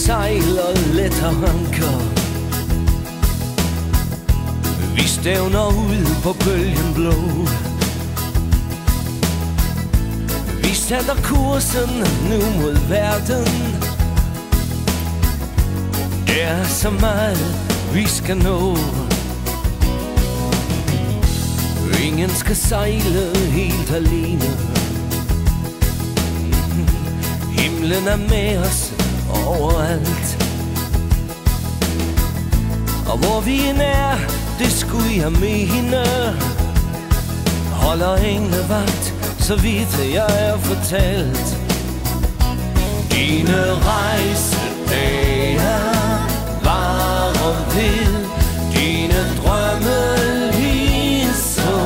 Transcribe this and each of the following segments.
sejler let og anker. Vi stævner ud på bølgen blå. Vi sætter kursen nu mod verden. Der er så meget vi skal nå. Ingen skal sejle helt alene. Himlen er med os overalt. Og hvor vi end er, det skulle jeg mene. Holder englevagt, så vidt jeg er fortalt. Dine rejsedage varer ved, dine drømme ligeså.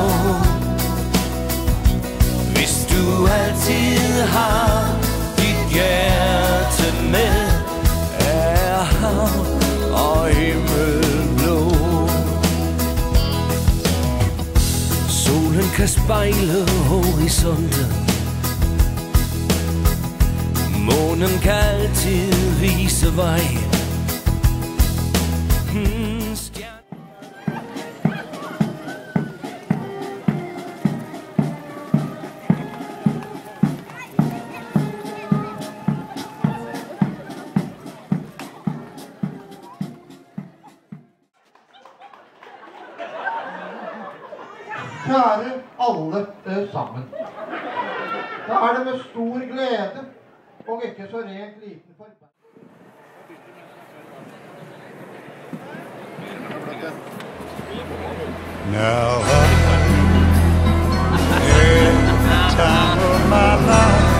Hvis du altid har dit hjerte med, er hav og himmel blå. Solen kan spejle horisonten. Månen kan altid vise vej. Kjære alle sammen. Da er det med stor glede og ikke så rent liten forband. Now every time of my life,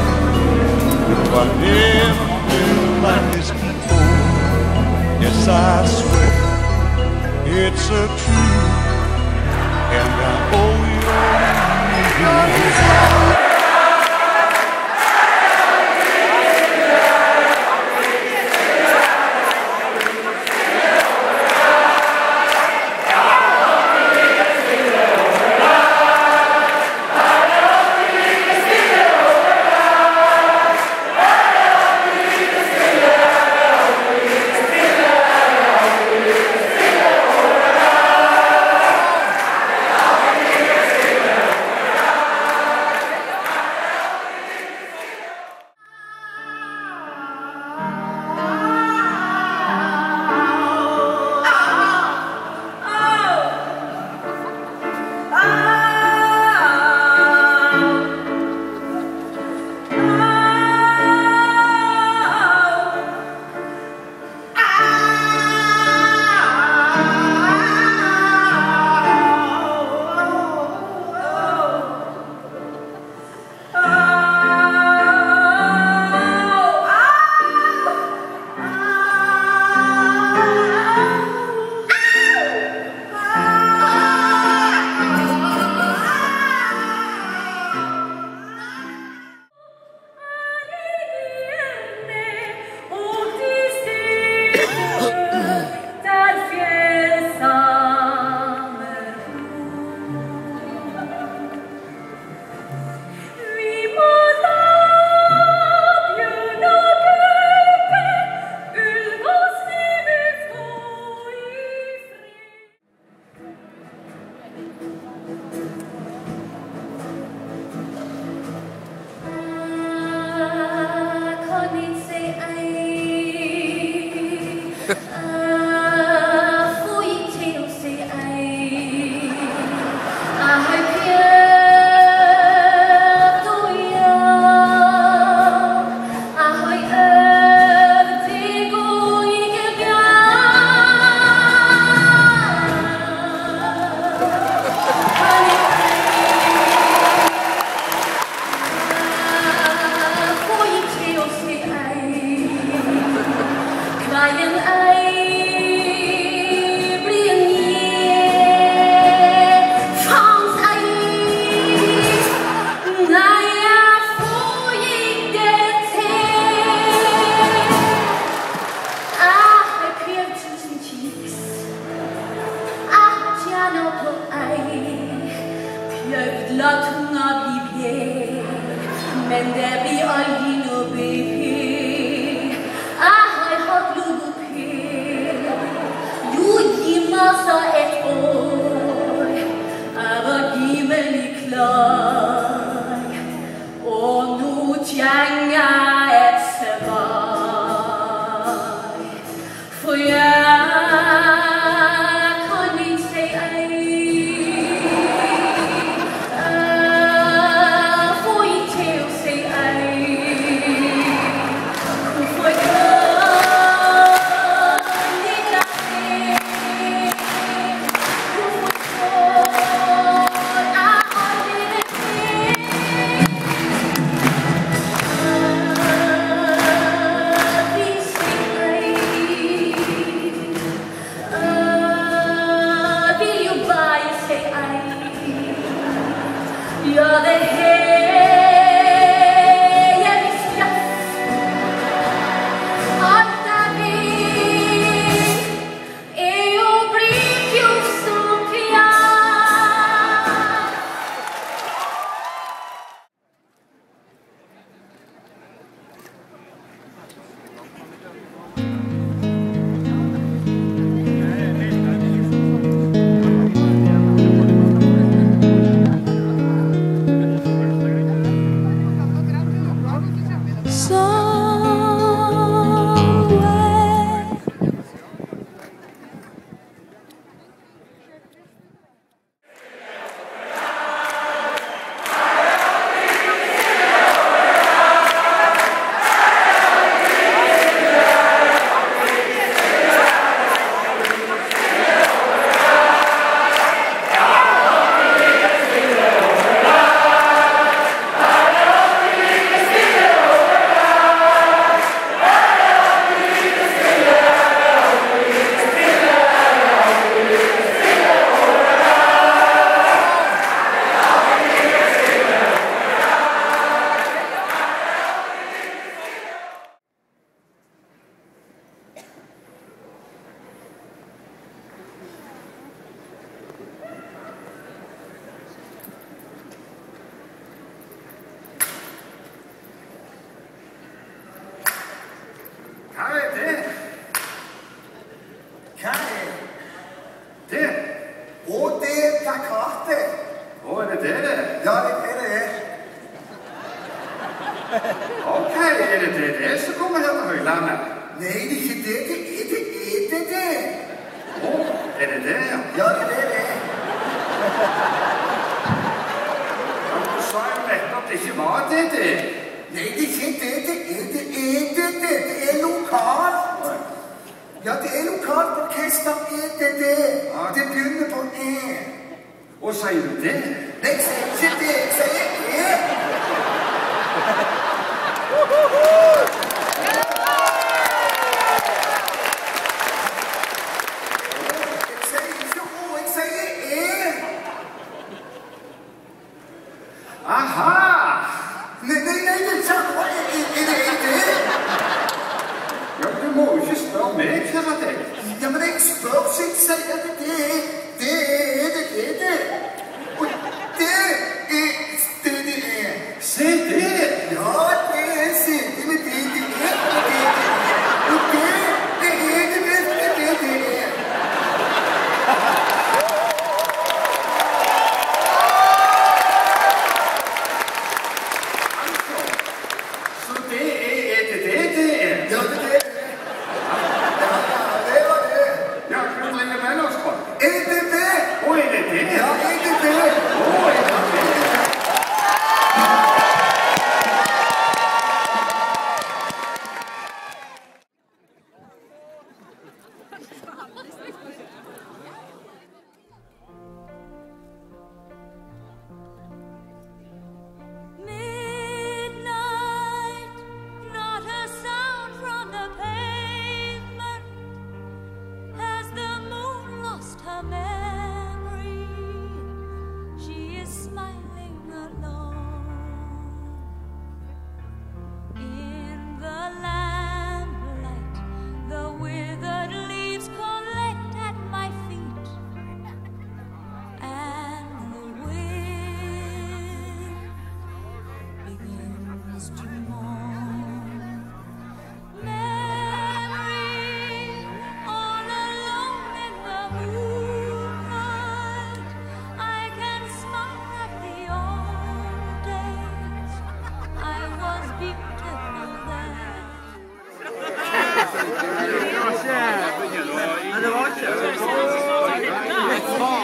if I never feel like this before, yes I swear it's a truth, and I owe it all to you. Men der blir aldrig noget BP. Jeg har holdt For jeg kan ikke si ei. Får ikke til å si ei. Hvorfor kan ikke jeg? Hvorfor får jeg aldri det til? Ja, det jeg vil straff. Alt jeg vil å bli gjort som fjern. Hva det? Hva det? Å, det plakatet. Å, det det? Ja, det det Ok, det som kommer her til Høylandet? Nei, det ikke det. Det det. Å, det ja? Ja, det Men du sa jo nettopp det ikke var det. Nei, det ikke det. Det lokalt. Ja, det lokalt orkester. Det. Det begynner på E. Og sier du det? Nei, jeg sier ikke det. Jeg sier E. Aha! Nei, det det. Ja, du må jo ikke spørre meg, kjære deg. Ja, men jeg spør seg, sier at det. Og det Se det! Ja, det se det med det Og det Så det det? Ja, det var det. Ja, hva driver med oss på? Det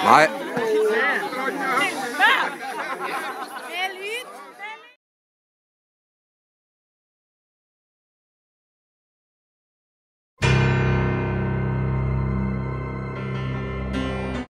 Nei.